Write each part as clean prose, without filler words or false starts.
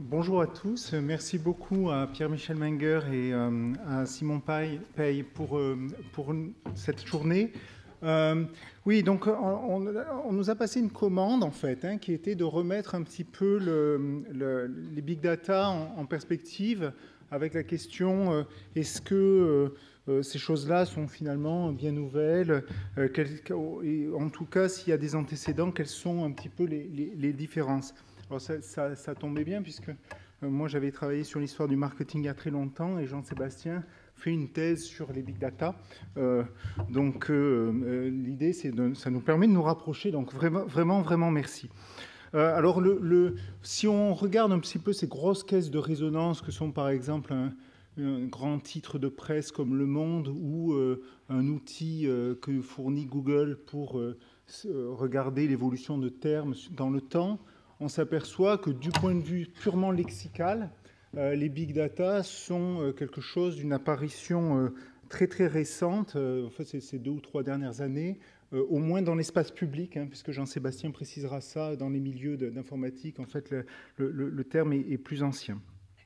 Bonjour à tous. Merci beaucoup à Pierre-Michel Menger et à Simon Paye pour cette journée. Oui, donc on nous a passé une commande en fait, qui était de remettre un petit peu les big data en perspective avec la question est-ce que ces choses-là sont finalement bien nouvelles et en tout cas, s'il y a des antécédents, quelles sont un petit peu les différences. Alors ça tombait bien puisque moi j'avais travaillé sur l'histoire du marketing il y a très longtemps et Jean-Sébastien fait une thèse sur les big data. Donc l'idée, ça nous permet de nous rapprocher. Donc vraiment merci. Alors si on regarde un petit peu ces grosses caisses de résonance que sont par exemple un grand titre de presse comme Le Monde ou un outil que fournit Google pour regarder l'évolution de termes dans le temps, on s'aperçoit que du point de vue purement lexical, les big data sont quelque chose d'une apparition très récente, en fait c'est ces 2 ou 3 dernières années, au moins dans l'espace public, puisque Jean-Sébastien précisera ça, dans les milieux d'informatique, en fait le terme est plus ancien.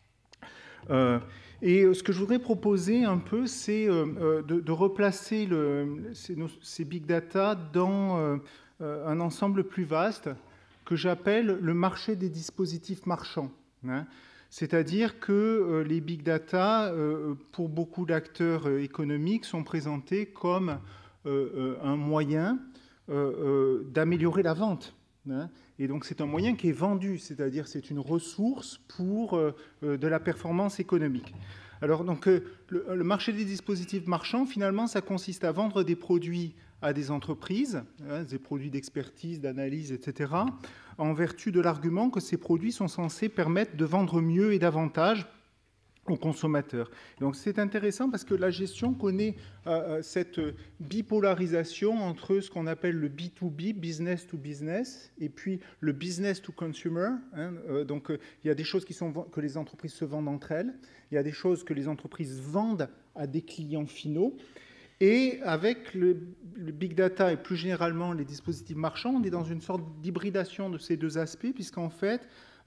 Et ce que je voudrais proposer un peu, c'est de replacer ces big data dans un ensemble plus vaste que j'appelle le marché des dispositifs marchands. C'est-à-dire que les big data, pour beaucoup d'acteurs économiques, sont présentés comme un moyen d'améliorer la vente. Et donc c'est un moyen qui est vendu, c'est-à-dire c'est une ressource pour de la performance économique. Alors donc le marché des dispositifs marchands, finalement, ça consiste à vendre des produits à des entreprises, des produits d'expertise, d'analyse, etc., en vertu de l'argument que ces produits sont censés permettre de vendre mieux et davantage aux consommateurs. Donc c'est intéressant parce que la gestion connaît cette bipolarisation entre ce qu'on appelle le B2B, business to business, et puis le business to consumer. Donc il y a des choses que les entreprises se vendent entre elles, il y a des choses que les entreprises vendent à des clients finaux. Et avec le big data et plus généralement les dispositifs marchands, on est dans une sorte d'hybridation de ces deux aspects, puisqu'en fait,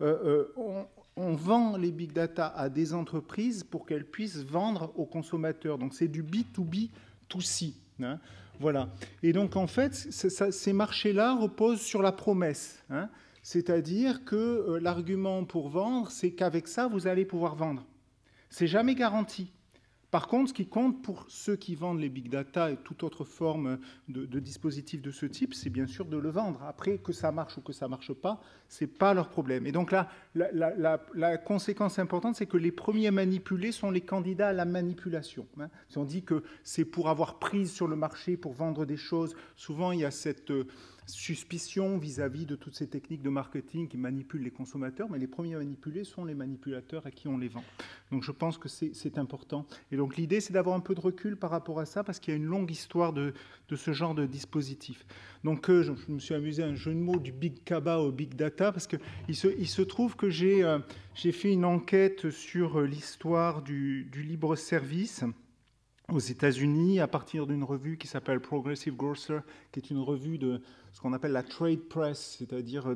on vend les big data à des entreprises pour qu'elles puissent vendre aux consommateurs. Donc c'est du B2B2C. Voilà. Et donc en fait, ces marchés-là reposent sur la promesse. C'est-à-dire que l'argument pour vendre, c'est qu'avec ça, vous allez pouvoir vendre. C'est jamais garanti. Par contre, ce qui compte pour ceux qui vendent les big data et toute autre forme de dispositif de ce type, c'est bien sûr de le vendre. Après, que ça marche ou que ça ne marche pas, ce n'est pas leur problème. Et donc là, la conséquence importante, c'est que les premiers manipulés sont les candidats à la manipulation. Si on dit que c'est pour avoir prise sur le marché, pour vendre des choses, souvent il y a cette suspicion vis-à-vis de toutes ces techniques de marketing qui manipulent les consommateurs, mais les premiers manipulés sont les manipulateurs à qui on les vend. Donc je pense que c'est important. Et donc l'idée, c'est d'avoir un peu de recul par rapport à ça, parce qu'il y a une longue histoire de ce genre de dispositif. Donc je me suis amusé à un jeu de mots du big kaba au big data, parce qu'il se trouve que j'ai fait une enquête sur l'histoire du libre service aux États-Unis à partir d'une revue qui s'appelle Progressive Grocer, qui est une revue de ce qu'on appelle la trade press, c'est-à-dire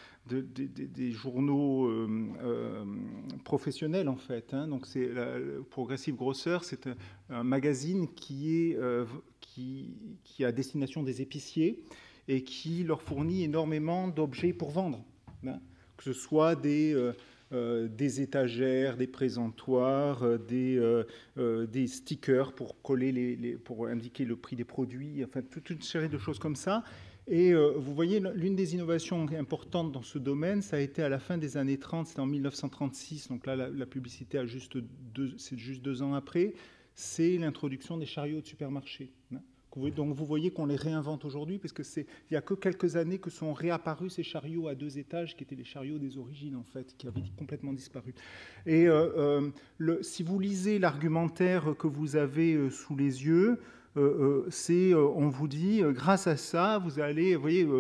des journaux professionnels en fait. Donc c'est Progressive Grocer, c'est un magazine qui est à destination des épiciers et qui leur fournit énormément d'objets pour vendre, que ce soit des étagères, des présentoirs, des stickers pour coller pour indiquer le prix des produits, enfin toute une série de choses comme ça. Et vous voyez, l'une des innovations importantes dans ce domaine, ça a été à la fin des années 30, c'était en 1936, donc là la publicité c'est juste 2 ans après, c'est l'introduction des chariots de supermarché. Donc vous voyez qu'on les réinvente aujourd'hui, parce que il n'y a que quelques années que sont réapparus ces chariots à 2 étages, qui étaient les chariots des origines, en fait, qui avaient complètement disparu. Et si vous lisez l'argumentaire que vous avez sous les yeux, on vous dit, grâce à ça, vous allez, vous voyez,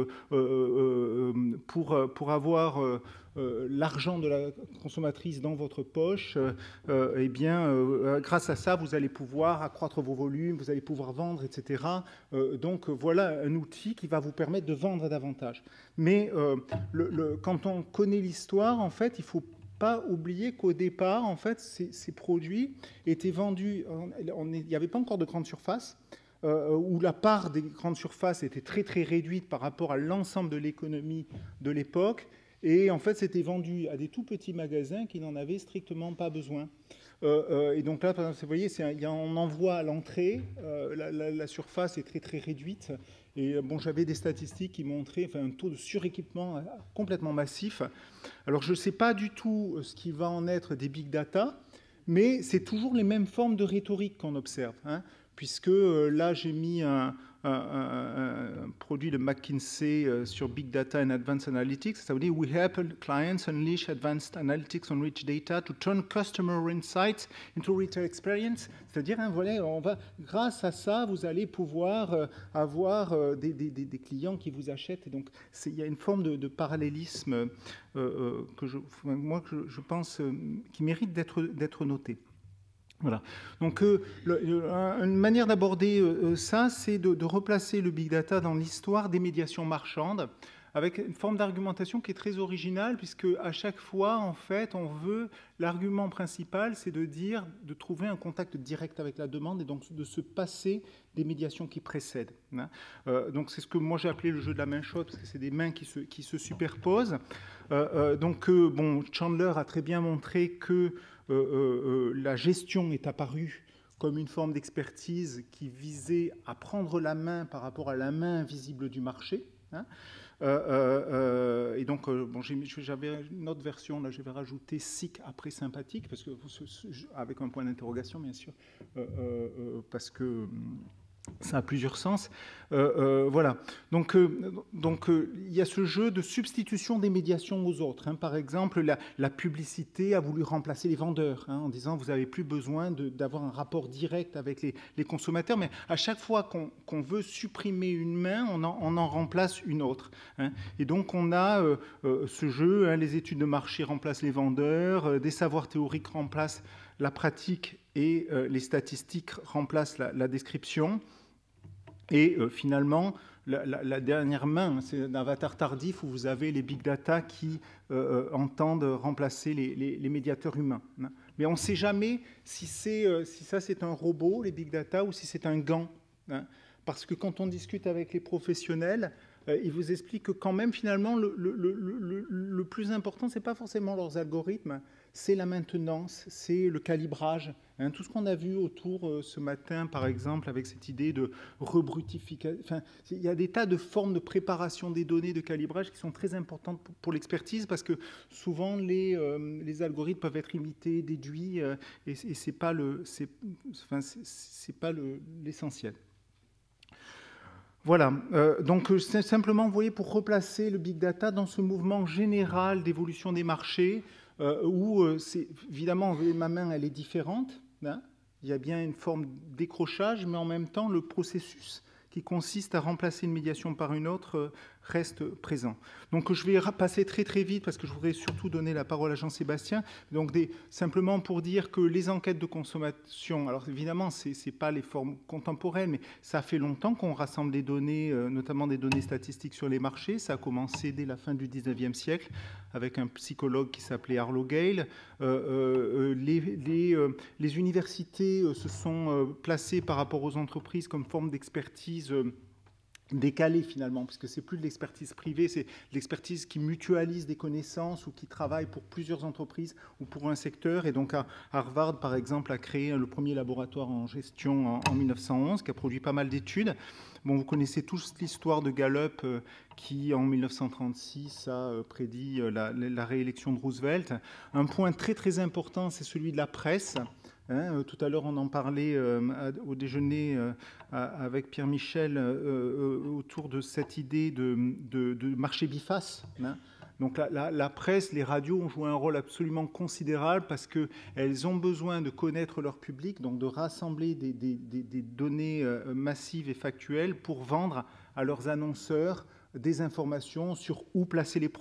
pour avoir l'argent de la consommatrice dans votre poche, eh bien, grâce à ça, vous allez pouvoir accroître vos volumes, vous allez pouvoir vendre, etc. Donc, voilà un outil qui va vous permettre de vendre davantage. Mais quand on connaît l'histoire, en fait, il faut pas oublier qu'au départ, en fait, ces produits étaient vendus, il n'y avait pas encore de grandes surfaces, où la part des grandes surfaces était très très réduite par rapport à l'ensemble de l'économie de l'époque, et en fait c'était vendu à des tout petits magasins qui n'en avaient strictement pas besoin. Et donc là, par exemple, vous voyez, on en voit à l'entrée, la surface est très très réduite, et bon, j'avais des statistiques qui montraient un taux de suréquipement complètement massif. Alors je ne sais pas du tout ce qui va en être des big data, mais c'est toujours les mêmes formes de rhétorique qu'on observe, hein, puisque là j'ai mis un produit de McKinsey sur Big Data and Advanced Analytics. Ça veut dire we help clients unleash advanced analytics on rich data to turn customer insights into retail experience. C'est-à-dire, hein, voilà, grâce à ça, vous allez pouvoir avoir des clients qui vous achètent. Et donc, il y a une forme de parallélisme que je pense qui mérite d'être noté. Voilà. Donc, une manière d'aborder ça, c'est de replacer le big data dans l'histoire des médiations marchandes, avec une forme d'argumentation qui est très originale, puisque à chaque fois, en fait, l'argument principal, c'est de trouver un contact direct avec la demande et donc de se passer des médiations qui précèdent. Hein. Donc, c'est ce que moi j'ai appelé le jeu de la main chaude, parce que c'est des mains qui se superposent. Bon, Chandler a très bien montré que la gestion est apparue comme une forme d'expertise qui visait à prendre la main par rapport à la main invisible du marché. Hein. Et donc, bon, j'avais une autre version, là je vais rajouter SIC après sympathique, parce que, avec un point d'interrogation bien sûr, parce que ça a plusieurs sens. Voilà. Donc, il y a ce jeu de substitution des médiations aux autres. Hein. Par exemple, la publicité a voulu remplacer les vendeurs, hein, en disant vous n'avez plus besoin d'avoir un rapport direct avec les consommateurs, mais à chaque fois qu'on veut supprimer une main, on en remplace une autre. Hein. Et donc, on a ce jeu, hein, les études de marché remplacent les vendeurs, des savoirs théoriques remplacent la pratique et les statistiques remplacent la description. Et finalement, la dernière main, c'est un avatar tardif où vous avez les big data qui entendent remplacer les médiateurs humains. Mais on ne sait jamais si ça c'est un robot, les big data, ou si c'est un gant. Hein. Parce que quand on discute avec les professionnels, ils vous expliquent que quand même, finalement, le plus important, ce n'est pas forcément leurs algorithmes, c'est la maintenance, c'est le calibrage. Hein, tout ce qu'on a vu autour ce matin, par exemple, avec cette idée de rebrutification. Enfin, il y a des tas de formes de préparation des données, de calibrage qui sont très importantes pour l'expertise, parce que souvent, les algorithmes peuvent être imités, déduits, et ce n'est pas l'essentiel. Voilà, donc c'est simplement, vous voyez, pour replacer le big data dans ce mouvement général d'évolution des marchés, où évidemment, ma main, elle est différente. Hein, il y a bien une forme d'écrochage, mais en même temps, le processus qui consiste à remplacer une médiation par une autre reste présent. Donc je vais passer très très vite parce que je voudrais surtout donner la parole à Jean-Sébastien. Donc simplement pour dire que les enquêtes de consommation, alors évidemment ce n'est pas les formes contemporaines, mais ça fait longtemps qu'on rassemble des données, notamment des données statistiques sur les marchés. Ça a commencé dès la fin du 19e siècle avec un psychologue qui s'appelait Arlo Gale. Les universités se sont placées par rapport aux entreprises comme forme d'expertise décalée finalement, puisque c'est plus de l'expertise privée, c'est l'expertise qui mutualise des connaissances ou qui travaille pour plusieurs entreprises ou pour un secteur. Et donc Harvard, par exemple, a créé le premier laboratoire en gestion en 1911, qui a produit pas mal d'études. Bon, vous connaissez tous l'histoire de Gallup qui, en 1936, a prédit la réélection de Roosevelt. Un point très très important, c'est celui de la presse. Hein, tout à l'heure, on en parlait au déjeuner avec Pierre Michel autour de cette idée de marché biface. Hein. Donc la presse, les radios ont joué un rôle absolument considérable parce qu'elles ont besoin de connaître leur public, donc de rassembler des données massives et factuelles pour vendre à leurs annonceurs des informations sur où placer les produits.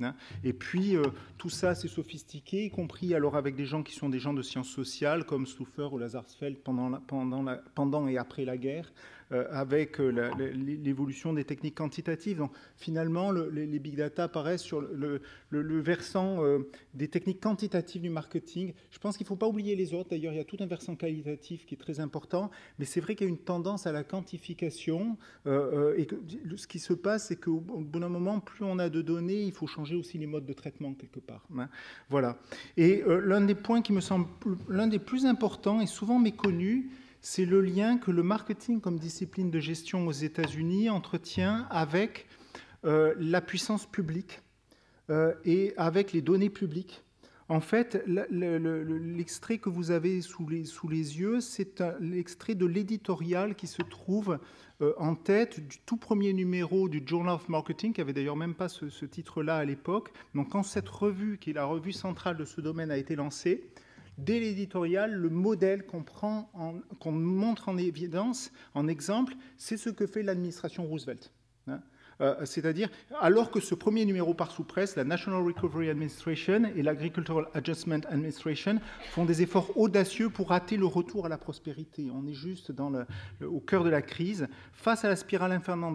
Hein. Et puis, tout ça, c'est sophistiqué, y compris alors avec des gens qui sont des gens de sciences sociales, comme Stouffer ou Lazarsfeld pendant et après la guerre, avec l'évolution des techniques quantitatives. Donc, finalement, les big data apparaissent sur le versant des techniques quantitatives du marketing. Je pense qu'il ne faut pas oublier les autres. D'ailleurs, il y a tout un versant qualitatif qui est très important, mais c'est vrai qu'il y a une tendance à la quantification, et que ce qui se passe, c'est qu'au bout d'un moment, plus on a de données, il faut changer aussi les modes de traitement quelque part. Hein. Voilà. Et l'un des points qui me semble l'un des plus importants et souvent méconnu, c'est le lien que le marketing comme discipline de gestion aux États-Unis entretient avec la puissance publique et avec les données publiques. En fait, l'extrait que vous avez sous les yeux, c'est l'extrait de l'éditorial qui se trouve en tête du tout premier numéro du Journal of Marketing, qui avait d'ailleurs même pas ce titre-là à l'époque. Donc, quand cette revue, qui est la revue centrale de ce domaine, a été lancée, dès l'éditorial, le modèle qu'on montre en évidence, en exemple, c'est ce que fait l'administration Roosevelt. Hein. C'est-à-dire, alors que ce premier numéro par sous-presse, la National Recovery Administration et l'Agricultural Adjustment Administration font des efforts audacieux pour hâter le retour à la prospérité. On est juste au cœur de la crise. Face à la spirale infernale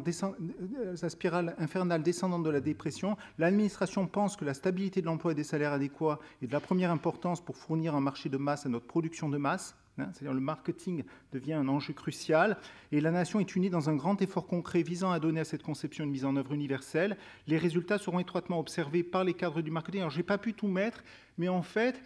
descendante de la dépression, l'administration pense que la stabilité de l'emploi et des salaires adéquats est de la première importance pour fournir un marché de masse à notre production de masse. C'est-à-dire le marketing devient un enjeu crucial et la nation est unie dans un grand effort concret visant à donner à cette conception une mise en œuvre universelle. Les résultats seront étroitement observés par les cadres du marketing. Alors, je n'ai pas pu tout mettre, mais en fait,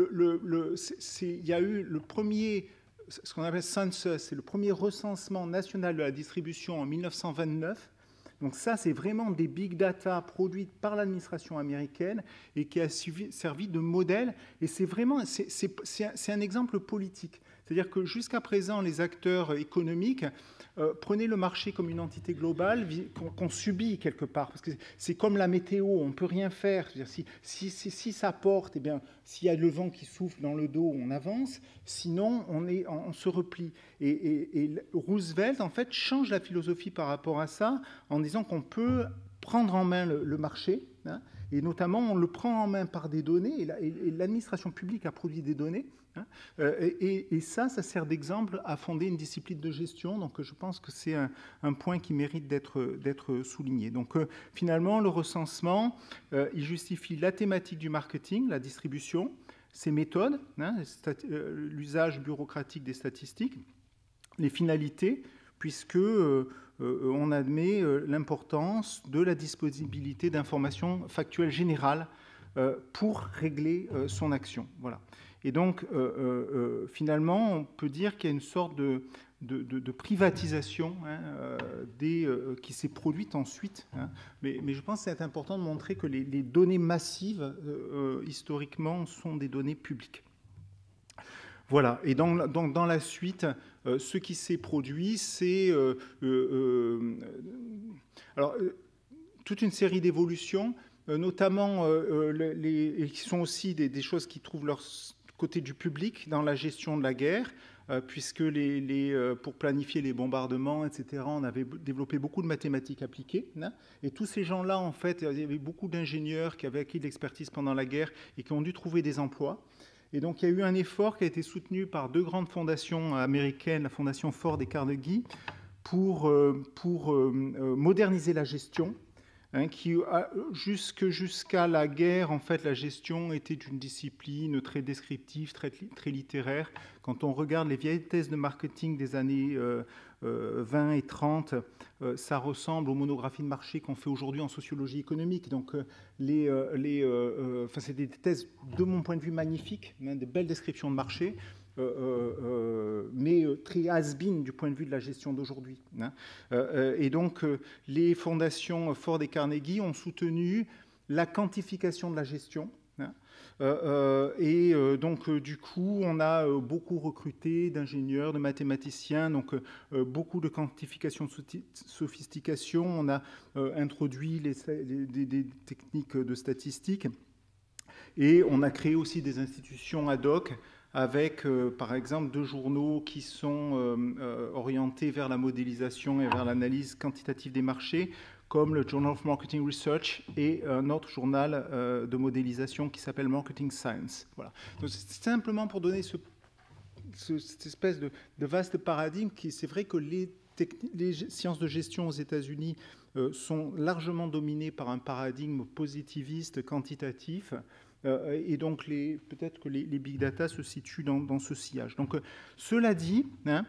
il y a eu le premier, ce qu'on appelle census, c'est le premier recensement national de la distribution en 1929. Donc ça, c'est vraiment des big data produites par l'administration américaine et qui a servi de modèle. Et c'est vraiment, c'est un exemple politique. C'est-à-dire que jusqu'à présent, les acteurs économiques prenaient le marché comme une entité globale qu'on subit quelque part. Parce que c'est comme la météo, on ne peut rien faire. C'est-à-dire, si ça porte, eh bien, s'il y a le vent qui souffle dans le dos, on avance. Sinon, on se replie. Et Roosevelt, en fait, change la philosophie par rapport à ça en disant qu'on peut prendre en main le marché, hein, et notamment on le prend en main par des données, et l'administration publique a produit des données, hein, et ça sert d'exemple à fonder une discipline de gestion. Donc je pense que c'est un point qui mérite d'être souligné. Donc finalement, le recensement, il justifie la thématique du marketing, la distribution, ses méthodes, hein, l'usage bureaucratique des statistiques, les finalités, puisque on admet l'importance de la disponibilité d'informations factuelles générales pour régler son action. Voilà. Et donc, finalement, on peut dire qu'il y a une sorte de privatisation, hein, qui s'est produite ensuite. Hein. Mais je pense que c'est important de montrer que les données massives, historiquement, sont des données publiques. Voilà, et donc dans la suite, ce qui s'est produit, c'est toute une série d'évolutions, notamment qui sont aussi des choses qui trouvent leur côté du public dans la gestion de la guerre, puisque pour planifier les bombardements, etc., on avait développé beaucoup de mathématiques appliquées. Hein, et tous ces gens-là, en fait, il y avait beaucoup d'ingénieurs qui avaient acquis de l'expertise pendant la guerre et qui ont dû trouver des emplois. Et donc, il y a eu un effort qui a été soutenu par deux grandes fondations américaines, la fondation Ford et Carnegie, pour moderniser la gestion, hein, qui jusqu'à la guerre, en fait, la gestion était une discipline très descriptive, très littéraire. Quand on regarde les vieilles thèses de marketing des années 20 et 30, ça ressemble aux monographies de marché qu'on fait aujourd'hui en sociologie économique. Donc, c'est des thèses, de mon point de vue, magnifiques, hein, des belles descriptions de marché, mais très has-been du point de vue de la gestion d'aujourd'hui. Hein. Et donc, les fondations Ford et Carnegie ont soutenu la quantification de la gestion. Hein. Donc, du coup, on a beaucoup recruté d'ingénieurs, de mathématiciens, donc beaucoup de quantification, de sophistication. On a introduit des techniques de statistiques et on a créé aussi des institutions ad hoc avec, par exemple, deux journaux qui sont orientés vers la modélisation et vers l'analyse quantitative des marchés, comme le Journal of Marketing Research et un autre journal de modélisation qui s'appelle Marketing Science. Voilà. Donc c'est simplement pour donner cette espèce de vaste paradigme qui, c'est vrai que les sciences de gestion aux États-Unis sont largement dominées par un paradigme positiviste, quantitatif, et donc peut-être que les big data se situent dans ce sillage. Donc, cela dit, hein,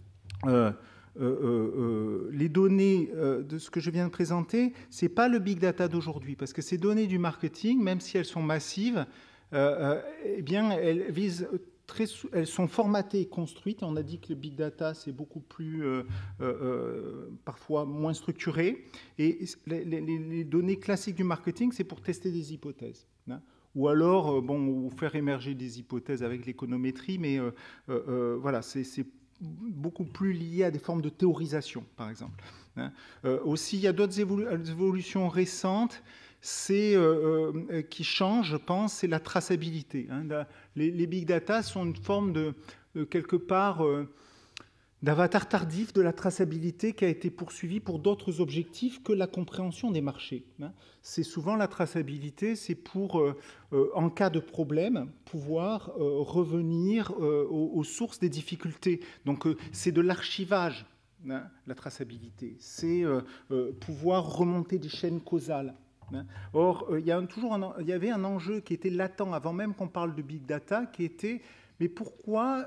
les données de ce que je viens de présenter, ce n'est pas le big data d'aujourd'hui, parce que ces données du marketing, même si elles sont massives, eh bien, elles sont formatées et construites. On a dit que le big data, c'est beaucoup plus, parfois moins structuré. Et les données classiques du marketing, c'est pour tester des hypothèses, hein. Ou alors, ou faire émerger des hypothèses avec l'économétrie, mais voilà, c'est beaucoup plus lié à des formes de théorisation, par exemple, hein. Aussi, il y a d'autres évolutions récentes qui changent, je pense, c'est la traçabilité, hein. Les big data sont une forme de quelque part, d'avatar tardif de la traçabilité qui a été poursuivi pour d'autres objectifs que la compréhension des marchés, hein. C'est souvent la traçabilité, c'est pour, en cas de problème, pouvoir revenir aux sources des difficultés. Donc, c'est de l'archivage, hein, la traçabilité. C'est pouvoir remonter des chaînes causales, hein. Or, il y avait un enjeu qui était latent avant même qu'on parle de big data, qui était, mais pourquoi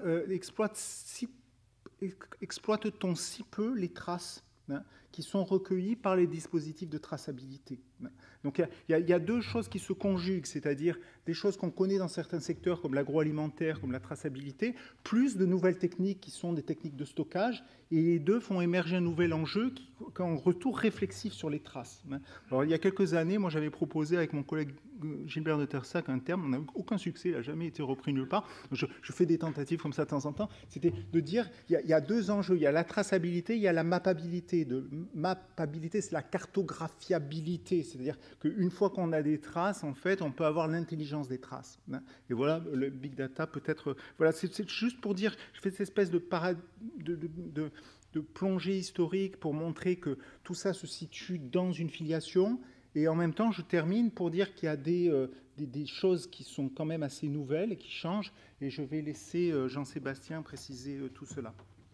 exploite-t-on si peu les traces, hein, qui sont recueillies par les dispositifs de traçabilité, hein. Donc il y a deux choses qui se conjuguent, c'est-à-dire des choses qu'on connaît dans certains secteurs comme l'agroalimentaire, comme la traçabilité, plus de nouvelles techniques qui sont des techniques de stockage, et les deux font émerger un nouvel enjeu qui est un retour réflexif sur les traces, hein. Alors il y a quelques années, moi j'avais proposé avec mon collègue Gilbert de Tersac un terme, on n'a eu aucun succès, il n'a jamais été repris nulle part, je fais des tentatives comme ça de temps en temps, c'était de dire, il y a deux enjeux, il y a la traçabilité, il y a la mappabilité. Mappabilité, c'est la cartographiabilité, c'est-à-dire qu'une fois qu'on a des traces, en fait, on peut avoir l'intelligence des traces, hein. Et voilà, le big data peut être... Voilà, c'est juste pour dire, je fais cette espèce de plongée historique pour montrer que tout ça se situe dans une filiation. Et en même temps, je termine pour dire qu'il y a des choses qui sont quand même assez nouvelles et qui changent. Et je vais laisser Jean-Sébastien préciser tout cela.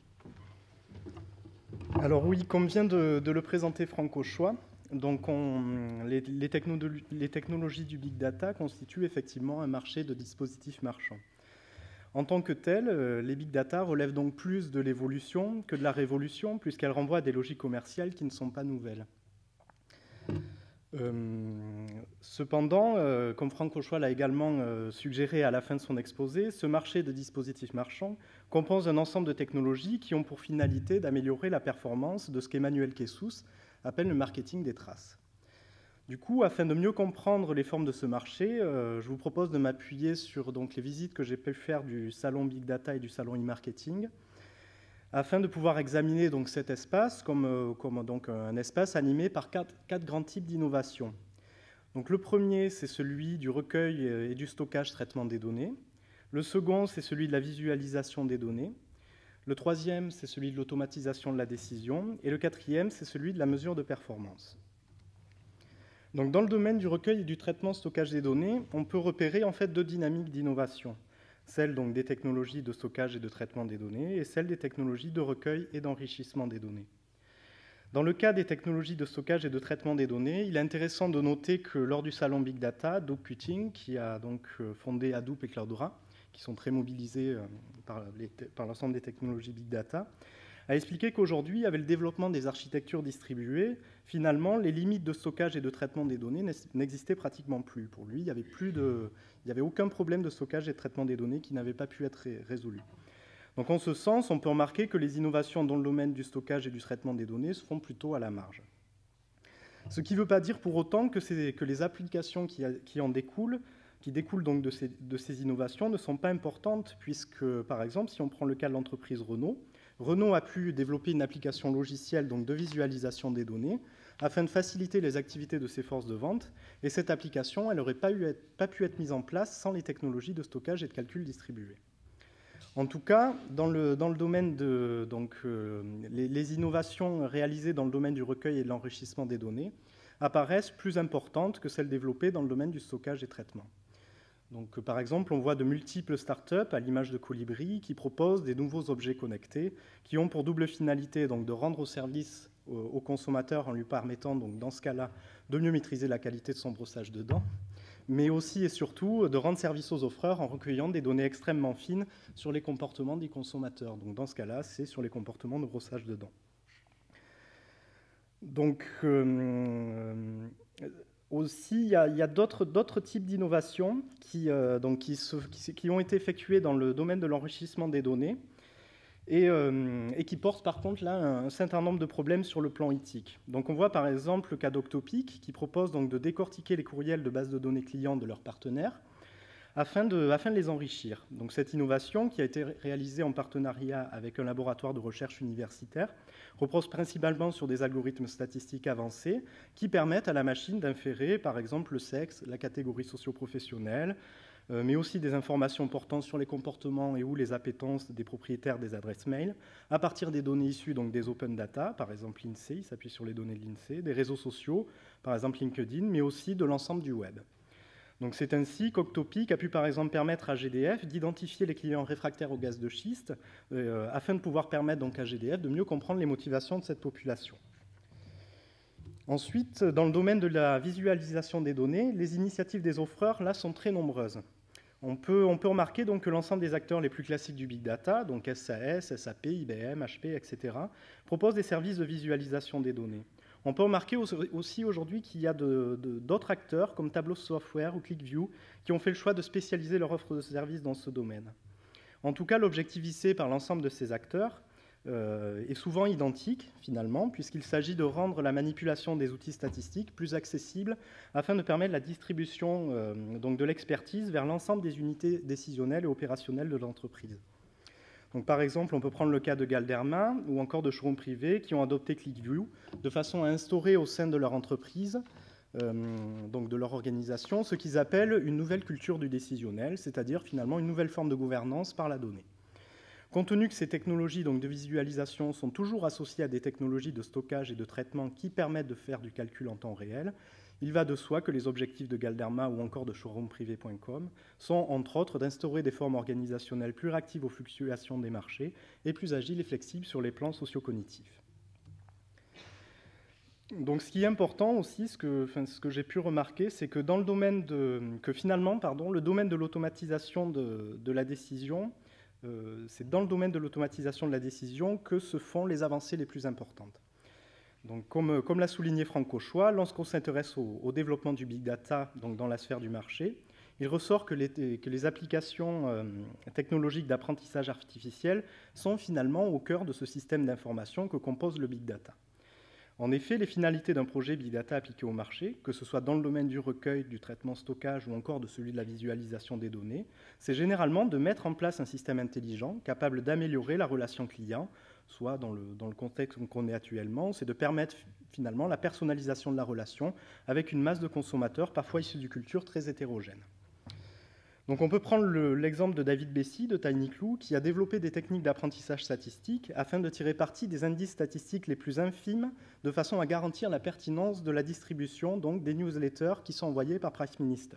Alors oui, comme vient de le présenter Franck Auchois, donc les technologies du big data constituent effectivement un marché de dispositifs marchands. En tant que telles, les big data relèvent donc plus de l'évolution que de la révolution, puisqu'elles renvoient à des logiques commerciales qui ne sont pas nouvelles. Cependant, comme Franck Auchois l'a également suggéré à la fin de son exposé, ce marché de dispositifs marchands compose un ensemble de technologies qui ont pour finalité d'améliorer la performance de ce qu'Emmanuel Kessous appelle le marketing des traces. Du coup, afin de mieux comprendre les formes de ce marché, je vous propose de m'appuyer sur donc, les visites que j'ai pu faire du salon Big Data et du salon e-marketing, afin de pouvoir examiner donc, cet espace comme donc, un espace animé par quatre grands types d'innovations. Donc, le premier, c'est celui du recueil et du stockage traitement des données. Le second, c'est celui de la visualisation des données. Le troisième, c'est celui de l'automatisation de la décision. Et le quatrième, c'est celui de la mesure de performance. Donc, dans le domaine du recueil et du traitement stockage des données, on peut repérer en fait deux dynamiques d'innovation. Celle donc, des technologies de stockage et de traitement des données et celle des technologies de recueil et d'enrichissement des données. Dans le cas des technologies de stockage et de traitement des données, il est intéressant de noter que lors du salon Big Data, Doug Cutting, qui a donc fondé Hadoop et Cloudera, qui sont très mobilisés par l'ensemble des technologies Big Data, a expliqué qu'aujourd'hui, avec le développement des architectures distribuées, finalement, les limites de stockage et de traitement des données n'existaient pratiquement plus. Pour lui, il n'y avait aucun problème de stockage et de traitement des données qui n'avait pas pu être résolu. Donc, en ce sens, on peut remarquer que les innovations dans le domaine du stockage et du traitement des données se font plutôt à la marge. Ce qui ne veut pas dire pour autant que les applications qui découlent donc de ces innovations ne sont pas importantes, puisque, par exemple, si on prend le cas de l'entreprise Renault a pu développer une application logicielle donc, de visualisation des données afin de faciliter les activités de ses forces de vente. Et cette application, elle n'aurait pas pu être mise en place sans les technologies de stockage et de calcul distribué. En tout cas, dans le domaine de les innovations réalisées dans le domaine du recueil et de l'enrichissement des données apparaissent plus importantes que celles développées dans le domaine du stockage et traitement. Donc, par exemple, on voit de multiples startups, à l'image de Colibri, qui proposent des nouveaux objets connectés qui ont pour double finalité donc, de rendre service au consommateur en lui permettant, donc, dans ce cas-là, de mieux maîtriser la qualité de son brossage de dents, mais aussi et surtout de rendre service aux offreurs en recueillant des données extrêmement fines sur les comportements des consommateurs. Donc, dans ce cas-là, c'est sur les comportements de brossage de dents. Donc, aussi, il y a d'autres types d'innovations qui ont été effectuées dans le domaine de l'enrichissement des données et qui portent par contre là un certain nombre de problèmes sur le plan éthique. Donc on voit par exemple le cas d'Octopic qui propose donc de décortiquer les courriels de base de données clients de leurs partenaires afin de les enrichir. Donc cette innovation, qui a été réalisée en partenariat avec un laboratoire de recherche universitaire, repose principalement sur des algorithmes statistiques avancés qui permettent à la machine d'inférer, par exemple, le sexe, la catégorie socio-professionnelle, mais aussi des informations portant sur les comportements et ou les appétences des propriétaires des adresses mail, à partir des données issues donc, des open data, par exemple l'INSEE, il s'appuie sur les données de l'INSEE, des réseaux sociaux, par exemple LinkedIn, mais aussi de l'ensemble du web. Donc c'est ainsi qu'Octopic a pu par exemple permettre à GDF d'identifier les clients réfractaires au gaz de schiste afin de pouvoir permettre donc à GDF de mieux comprendre les motivations de cette population. Ensuite, dans le domaine de la visualisation des données, les initiatives des offreurs là sont très nombreuses. On peut remarquer donc que l'ensemble des acteurs les plus classiques du big data, donc SAS, SAP, IBM, HP, etc., proposent des services de visualisation des données. On peut remarquer aussi aujourd'hui qu'il y a d'autres acteurs comme Tableau Software ou ClickView qui ont fait le choix de spécialiser leur offre de services dans ce domaine. En tout cas, l'objectif visé par l'ensemble de ces acteurs est souvent identique finalement, puisqu'il s'agit de rendre la manipulation des outils statistiques plus accessible afin de permettre la distribution donc de l'expertise vers l'ensemble des unités décisionnelles et opérationnelles de l'entreprise. Donc, par exemple, on peut prendre le cas de Galderma ou encore de showrooms privés qui ont adopté ClickView de façon à instaurer au sein de leur entreprise, donc de leur organisation, ce qu'ils appellent une nouvelle culture du décisionnel, c'est-à-dire finalement une nouvelle forme de gouvernance par la donnée. Compte tenu que ces technologies donc, de visualisation sont toujours associées à des technologies de stockage et de traitement qui permettent de faire du calcul en temps réel, il va de soi que les objectifs de Galderma ou encore de showroomprivé.com sont, entre autres, d'instaurer des formes organisationnelles plus réactives aux fluctuations des marchés et plus agiles et flexibles sur les plans socio-cognitifs. Donc, ce qui est important aussi, ce que j'ai pu remarquer, c'est que dans le domaine le domaine de l'automatisation de la décision, c'est dans le domaine de l'automatisation de la décision que se font les avancées les plus importantes. Donc, comme l'a souligné Franck Cauchois, lorsqu'on s'intéresse au développement du big data donc dans la sphère du marché, il ressort que les applications technologiques d'apprentissage artificiel sont finalement au cœur de ce système d'information que compose le big data. En effet, les finalités d'un projet big data appliqué au marché, que ce soit dans le domaine du recueil, du traitement stockage ou encore de celui de la visualisation des données, c'est généralement de mettre en place un système intelligent capable d'améliorer la relation client, soit dans le contexte qu'on est actuellement, c'est de permettre finalement la personnalisation de la relation avec une masse de consommateurs parfois issus de cultures très hétérogènes. Donc on peut prendre l'exemple de David Bessy de TinyClou qui a développé des techniques d'apprentissage statistique afin de tirer parti des indices statistiques les plus infimes de façon à garantir la pertinence de la distribution donc, des newsletters qui sont envoyés par Price Minister.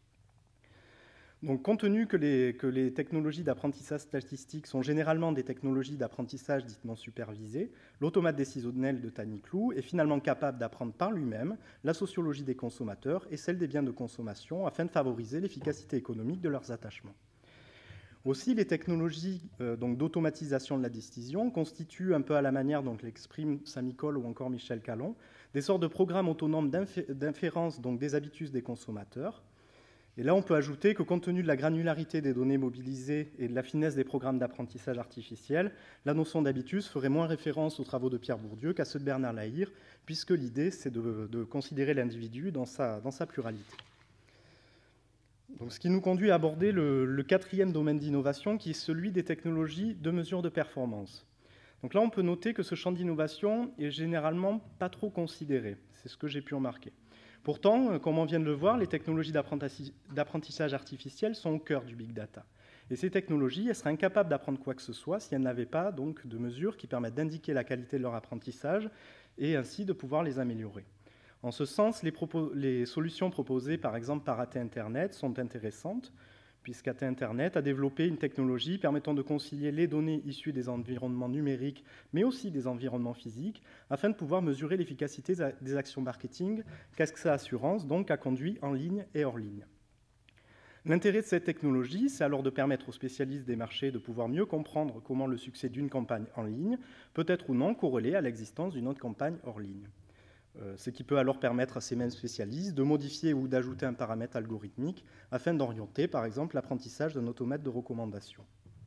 Donc, compte tenu que les technologies d'apprentissage statistique sont généralement des technologies d'apprentissage dites non supervisées, l'automate décisionnel de TinyClou est finalement capable d'apprendre par lui-même la sociologie des consommateurs et celle des biens de consommation afin de favoriser l'efficacité économique de leurs attachements. Aussi, les technologies d'automatisation de la décision constituent un peu à la manière dont l'exprime Samy Cole ou encore Michel Callon, des sortes de programmes autonomes d'inférence des habitus des consommateurs. Et là, on peut ajouter que compte tenu de la granularité des données mobilisées et de la finesse des programmes d'apprentissage artificiel, la notion d'habitus ferait moins référence aux travaux de Pierre Bourdieu qu'à ceux de Bernard Lahire, puisque l'idée, c'est de considérer l'individu dans sa pluralité. Donc, ce qui nous conduit à aborder le quatrième domaine d'innovation, qui est celui des technologies de mesure de performance. Donc là, on peut noter que ce champ d'innovation est généralement pas trop considéré. C'est ce que j'ai pu remarquer. Pourtant, comme on vient de le voir, les technologies d'apprentissage artificiel sont au cœur du big data. Et ces technologies, elles seraient incapables d'apprendre quoi que ce soit si elles n'avaient pas donc, de mesures qui permettent d'indiquer la qualité de leur apprentissage et ainsi de pouvoir les améliorer. En ce sens, les solutions proposées par exemple par AT Internet sont intéressantes, puisqu'AT Internet a développé une technologie permettant de concilier les données issues des environnements numériques, mais aussi des environnements physiques, afin de pouvoir mesurer l'efficacité des actions marketing qu'AXA Assurance donc a conduit en ligne et hors ligne. L'intérêt de cette technologie, c'est alors de permettre aux spécialistes des marchés de pouvoir mieux comprendre comment le succès d'une campagne en ligne peut être ou non corrélé à l'existence d'une autre campagne hors ligne. Ce qui peut alors permettre à ces mêmes spécialistes de modifier ou d'ajouter un paramètre algorithmique afin d'orienter, par exemple, l'apprentissage d'un automate de recommandation.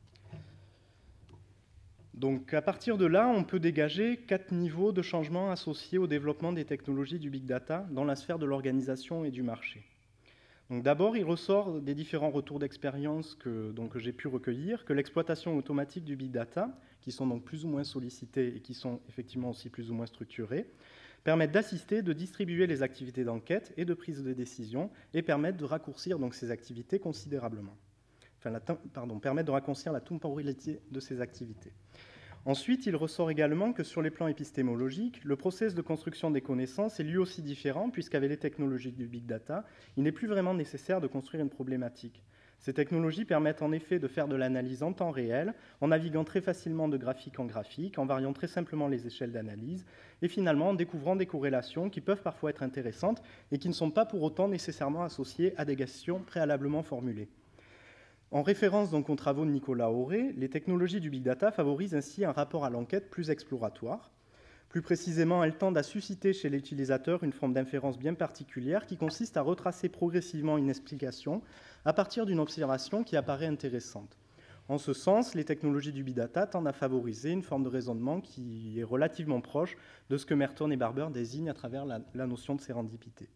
Donc, à partir de là, on peut dégager 4 niveaux de changement associés au développement des technologies du big data dans la sphère de l'organisation et du marché. Donc d'abord, il ressort des différents retours d'expérience que j'ai pu recueillir que l'exploitation automatique du big data, qui sont donc plus ou moins sollicités et qui sont effectivement aussi plus ou moins structurés, permettent d'assister, de distribuer les activités d'enquête et de prise de décision et permettent de raccourcir donc ces activités considérablement. Permettent de raccourcir la temporalité de ces activités. Ensuite, il ressort également que sur les plans épistémologiques, le process de construction des connaissances est lui aussi différent, puisqu'avec les technologies du big data, il n'est plus vraiment nécessaire de construire une problématique. Ces technologies permettent en effet de faire de l'analyse en temps réel, en naviguant très facilement de graphique en graphique, en variant très simplement les échelles d'analyse, et finalement en découvrant des corrélations qui peuvent parfois être intéressantes et qui ne sont pas pour autant nécessairement associées à des questions préalablement formulées. En référence donc aux travaux de Nicolas Auré, les technologies du big data favorisent ainsi un rapport à l'enquête plus exploratoire. Plus précisément, elles tendent à susciter chez l'utilisateur une forme d'inférence bien particulière qui consiste à retracer progressivement une explication à partir d'une observation qui apparaît intéressante. En ce sens, les technologies du big data tendent à favoriser une forme de raisonnement qui est relativement proche de ce que Merton et Barber désignent à travers la notion de sérendipité.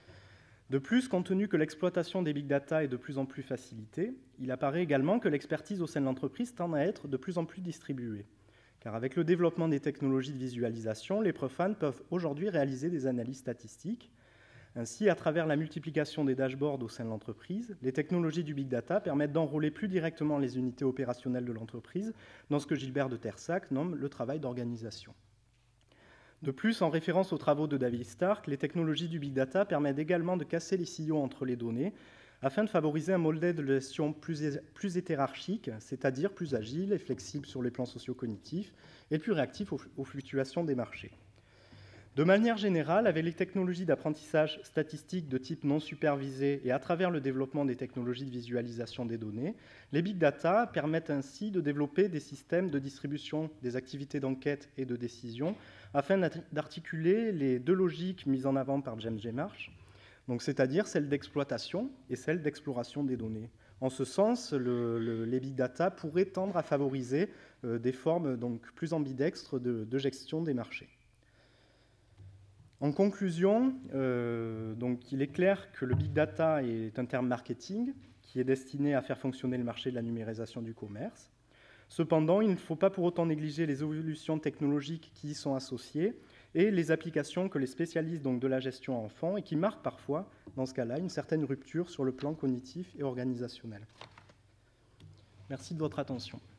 De plus, compte tenu que l'exploitation des big data est de plus en plus facilitée, il apparaît également que l'expertise au sein de l'entreprise tend à être de plus en plus distribuée. Car avec le développement des technologies de visualisation, les profanes peuvent aujourd'hui réaliser des analyses statistiques. Ainsi, à travers la multiplication des dashboards au sein de l'entreprise, les technologies du big data permettent d'enrôler plus directement les unités opérationnelles de l'entreprise dans ce que Gilbert de Tersac nomme le travail d'organisation. De plus, en référence aux travaux de David Stark, les technologies du big data permettent également de casser les sillons entre les données afin de favoriser un modèle de gestion plus hétérarchique, c'est-à-dire plus agile et flexible sur les plans socio-cognitifs et plus réactif aux fluctuations des marchés. De manière générale, avec les technologies d'apprentissage statistique de type non supervisé et à travers le développement des technologies de visualisation des données, les big data permettent ainsi de développer des systèmes de distribution des activités d'enquête et de décision afin d'articuler les deux logiques mises en avant par James J. Marsh, c'est-à-dire celle d'exploitation et celle d'exploration des données. En ce sens, les big data pourraient tendre à favoriser des formes plus ambidextres de gestion des marchés. En conclusion, il est clair que le big data est un terme marketing qui est destiné à faire fonctionner le marché de la numérisation du commerce. Cependant, il ne faut pas pour autant négliger les évolutions technologiques qui y sont associées et les applications que les spécialistes de la gestion en font et qui marquent parfois, dans ce cas-là, une certaine rupture sur le plan cognitif et organisationnel. Merci de votre attention.